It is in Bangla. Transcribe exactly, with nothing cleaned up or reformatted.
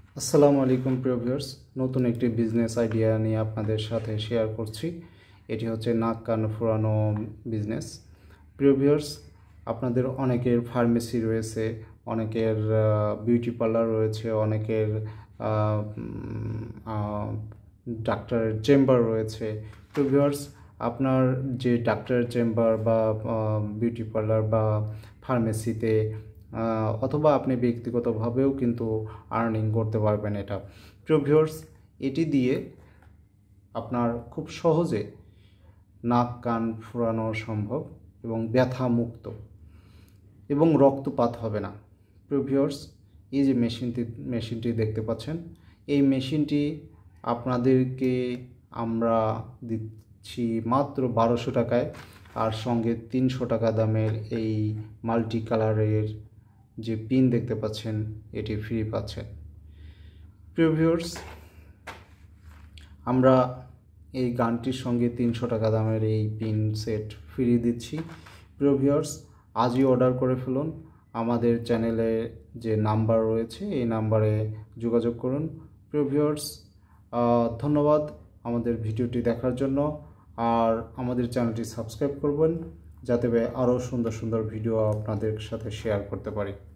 আসসালামু আলাইকুম প্রিয় ভিউয়ার্স, নতুন একটি বিজনেস আইডিয়া নিয়ে আপনাদের সাথে শেয়ার করছি। এটি হচ্ছে নাক কান ফোরানো বিজনেস। প্রিয় ভিউয়ার্স, আপনাদের অনেকের ফার্মেসি রয়েছে, অনেকের বিউটি পার্লার রয়েছে, অনেকের ডাক্তারের চেম্বার রয়েছে। প্রিয় ভিউয়ার্স, আপনার যে ডাক্তারের চেম্বার বা বিউটি পার্লার বা ফার্মেসিতে অথবা আপনি ব্যক্তিগতভাবেও কিন্তু আর্নিং করতে পারবেন এটা। প্রিয় ভিউয়ার্স, এটি দিয়ে আপনার খুব সহজে নাক কান ফোরানো সম্ভব এবং ব্যথা মুক্ত এবং রক্তপাত হবে না। প্রিয় ভিউয়ার্স, এই যে মেশিনটি মেশিনটি দেখতে পাচ্ছেন, এই মেশিনটি আপনাদেরকে আমরা দিচ্ছি মাত্র বারোশো টাকায়, আর সঙ্গে তিনশো টাকা দামের এই মাল্টি কালারের যে পিন দেখতে পাচ্ছেন এটি ফ্রি পাচ্ছেন। প্রিয় ভিউয়ার্স, আমরা এই গানটির সঙ্গে তিনশো টাকা দামের এই পিন সেট ফ্রি দিচ্ছি। প্রিয় ভিউয়ার্স, আজই অর্ডার করে ফেলুন। আমাদের চ্যানেলে যে নাম্বার রয়েছে এই নাম্বারে যোগাযোগ করুন। প্রিয় ভিউয়ার্স, ধন্যবাদ আমাদের ভিডিওটি দেখার জন্য, আর আমাদের চ্যানেলটি সাবস্ক্রাইব করবেন যাতে আরও সুন্দর সুন্দর ভিডিও আপনাদের সাথে শেয়ার করতে পারি।